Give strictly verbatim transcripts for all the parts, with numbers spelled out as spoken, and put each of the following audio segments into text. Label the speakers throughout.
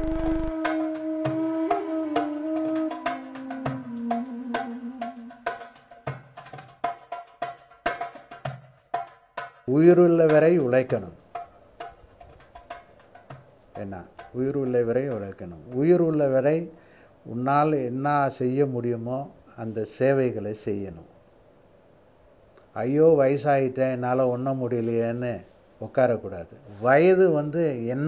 Speaker 1: உயிருள்ள வரை உழைக்கணும். என்ன உயிர் உள்ள வரை உழைக்கணும். உயிர் உள்ள வரை உன்னால் என்ன செய்ய முடியுமோ அந்த சேவைகளை செய்யணும். ஐயோ வயசாகிட்டேன் என்னால் ஒன்றும் முடியலையேன்னு உட்காரக்கூடாது. வயது வந்து என்ன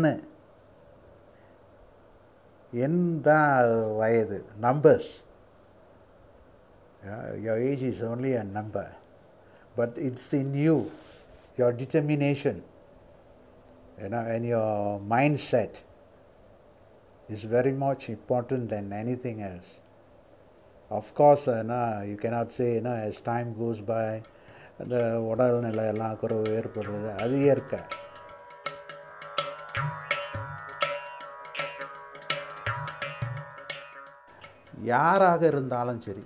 Speaker 1: என் தான் வயது, numbers. your age is only a number, but it's in you, your determination, you know, and your mindset is very much important than anything else. Of course, uh, no, you cannot say, you know, as time goes by, the உடல் நிலை எல்லாம் குறைவு ஏற்படுறது அது இயற்கை. யாராக இருந்தாலும் சரி,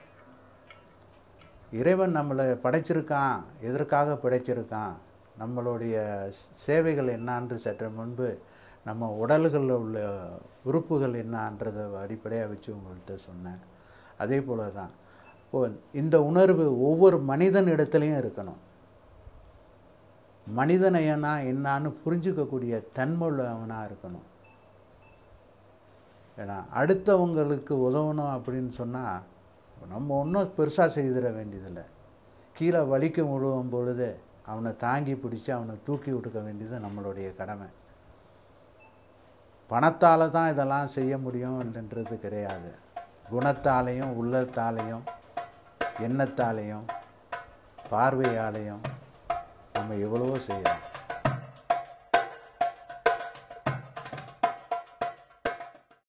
Speaker 1: இறைவன் நம்மளை படைச்சிருக்கான், எதற்காக படைச்சிருக்கான், நம்மளுடைய சேவைகள் என்னான்று சற்று முன்பு நம்ம உடல்களில் உள்ள உறுப்புகள் என்னான்றதை அடிப்படையாக வச்சு உங்கள்கிட்ட சொன்னேன். அதே போல தான் இப்போ இந்த உணர்வு ஒவ்வொரு மனிதன் இடத்துலையும் இருக்கணும். மனிதனையனா என்னான்னு புரிஞ்சுக்கக்கூடிய தன்மையுள்ளவனாக இருக்கணும். ஏன்னா அடுத்தவங்களுக்கு உதவணும் அப்படின்னு சொன்னால் நம்ம ஒன்றும் பெருசாக செய்திட வேண்டியதில்லை. கீழே வலிக்க விழுவும் பொழுது அவனை தாங்கி பிடிச்சி அவனை தூக்கி விட்டுக்க வேண்டியது நம்மளுடைய கடமை. பணத்தால் தான் இதெல்லாம் செய்ய முடியும் என்றது கிடையாது. குணத்தாலையும் உள்ளத்தாலையும் எண்ணத்தாலையும் பார்வையாலையும் நம்ம எவ்வளவோ செய்யலாம்.